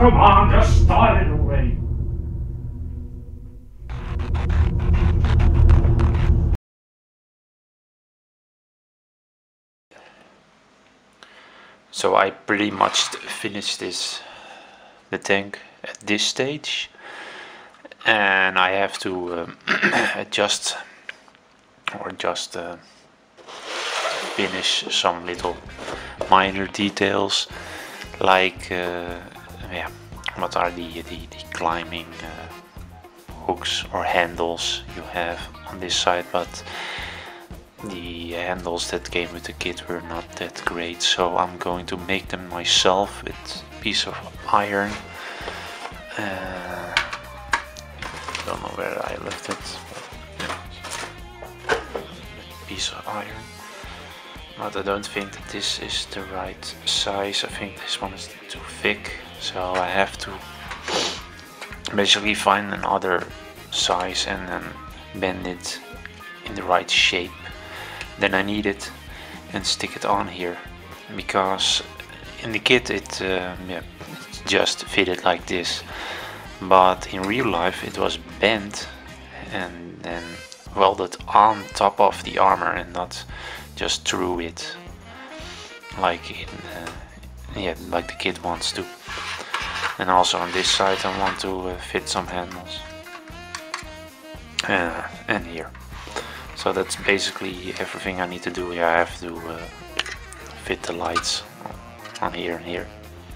come on, just start it already. So I pretty much finished the tank at this stage, and I have to adjust or just finish some little minor details, like yeah, what are the climbing hooks or handles you have on this side, but the handles that came with the kit were not that great, so I'm going to make them myself with a piece of iron. Don't know where I left it. Piece of iron. But I don't think that this is the right size. I think this one is too thick, so I have to basically find another size and then bend it in the right shape. Then I need it and stick it on here, because in the kit it just fitted like this, but in real life it was bent and then welded on top of the armor and not just through it like in like the kit wants to. And also on this side I want to fit some handles and here. So that's basically everything I need to do. Yeah, I have to fit the lights on here and here,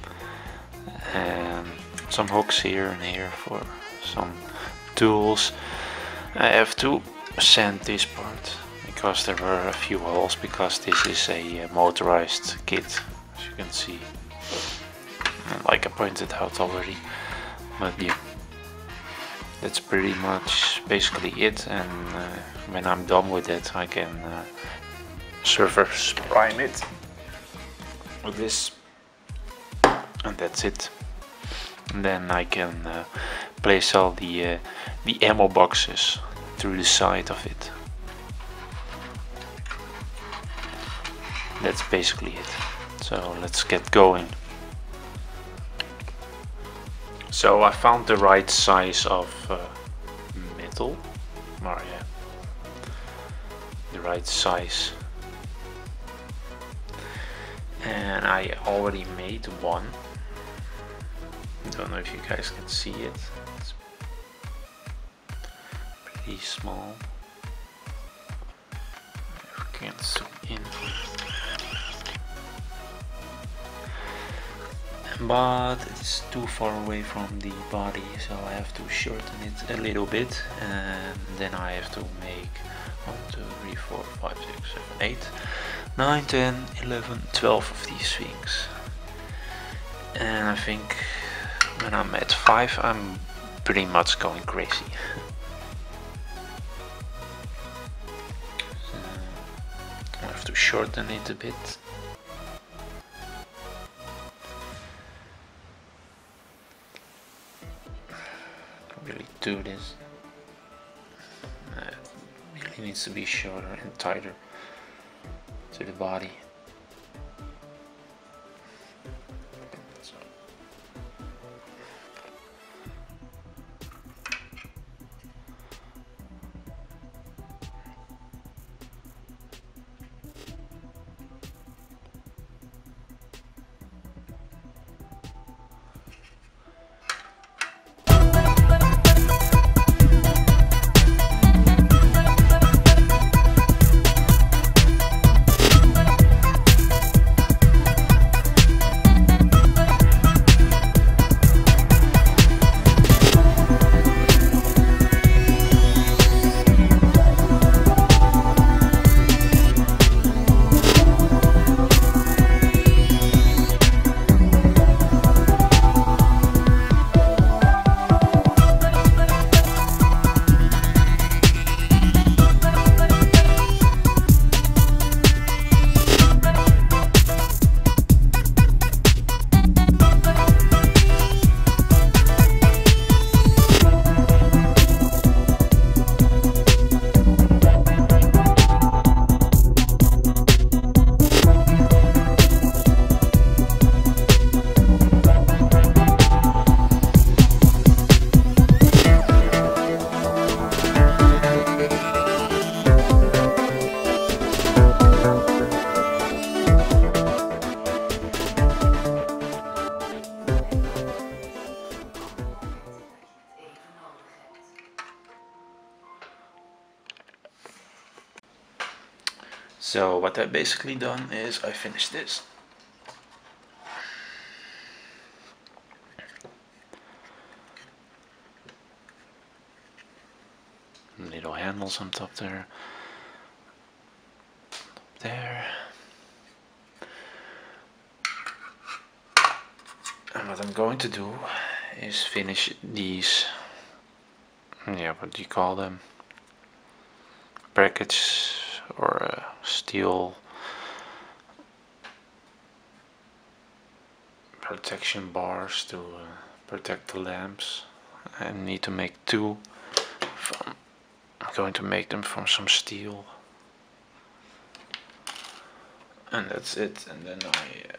and some hooks here and here for some tools. I have to sand this part because there were a few holes, because this is a motorized kit, as you can see, like I pointed out already. But yeah, that's pretty much basically it, and when I'm done with it I can surface prime it with this, and that's it. And then I can place all the ammo boxes through the side of it. That's basically it. So let's get going. So I found the right size of metal, or yeah, the right size, and I already made one. Don't know if you guys can see it. It's pretty small. If we can zoom in. But it's too far away from the body, so I have to shorten it a little bit, and then I have to make 1, 2, 3, 4, 5, 6, 7, 8, 9, 10, 11, 12 of these things. And I think when I'm at 5 I'm pretty much going crazy. So I have to shorten it a bit. Really do this. It really needs to be shorter and tighter to the body. So what I've basically done is I finished this. Little handles on top there. There. And what I'm going to do is finish these, what do you call them? Brackets or steel protection bars to protect the lamps. I need to make two. I'm going to make them from some steel. And that's it. And then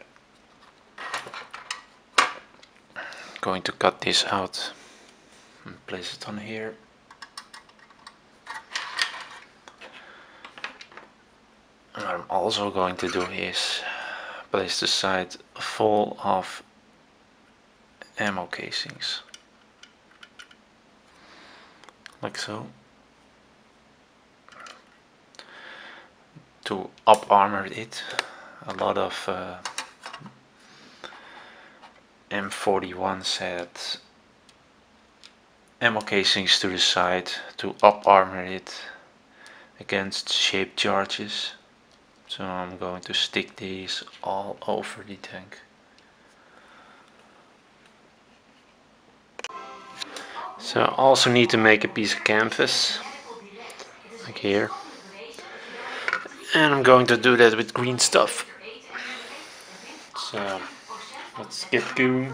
going to cut this out and place it on here. And what I'm also going to do is place the side full of ammo casings, like so, to up armor it. A lot of M41s had ammo casings to the side to up armor it against shaped charges. So I'm going to stick these all over the tank. So I also need to make a piece of canvas, like here. And I'm going to do that with green stuff. So let's get going.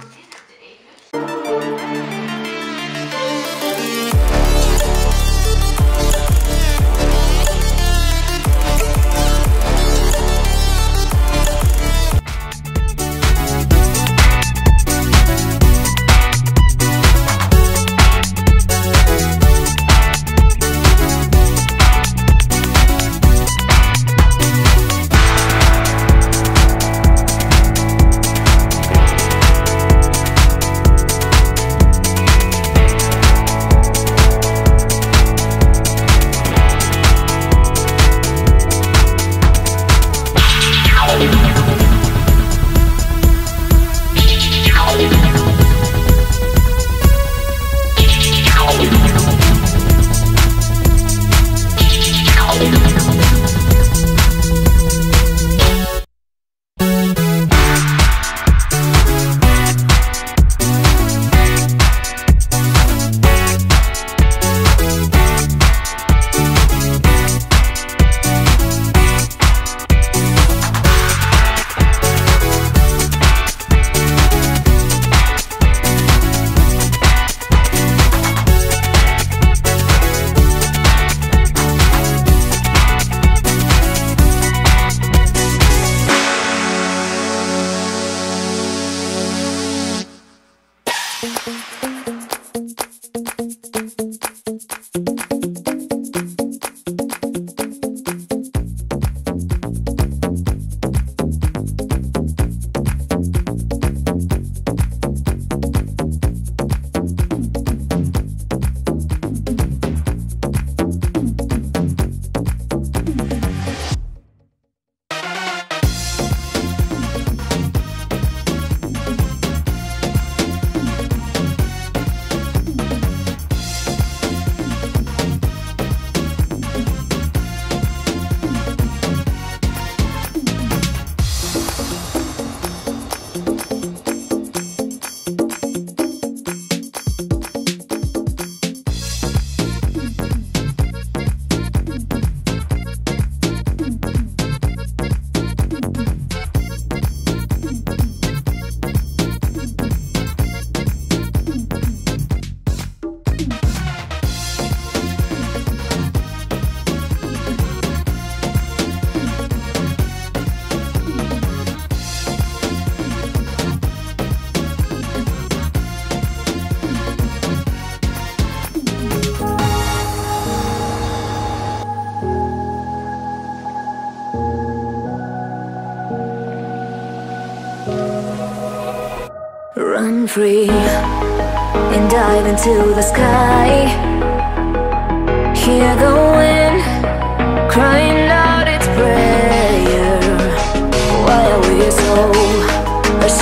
Run free and dive into the sky. Hear the wind crying out its breath.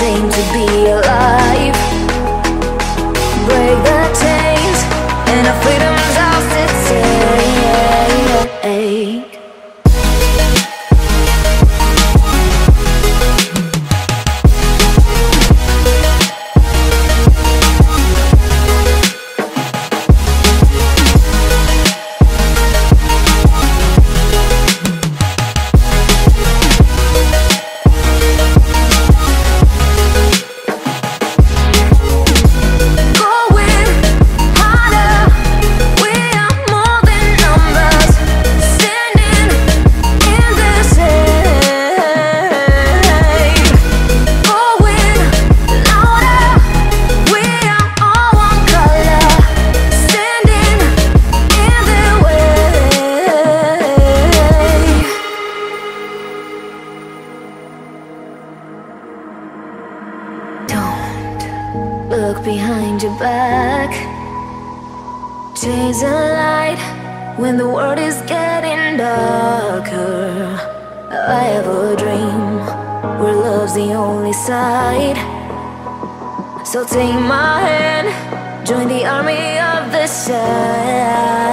seem to be alive. Break the chains and our freedom's ours to take. Look behind your back. Chase a light when the world is getting darker. I have a dream where love's the only side. So take my hand, join the army of the side.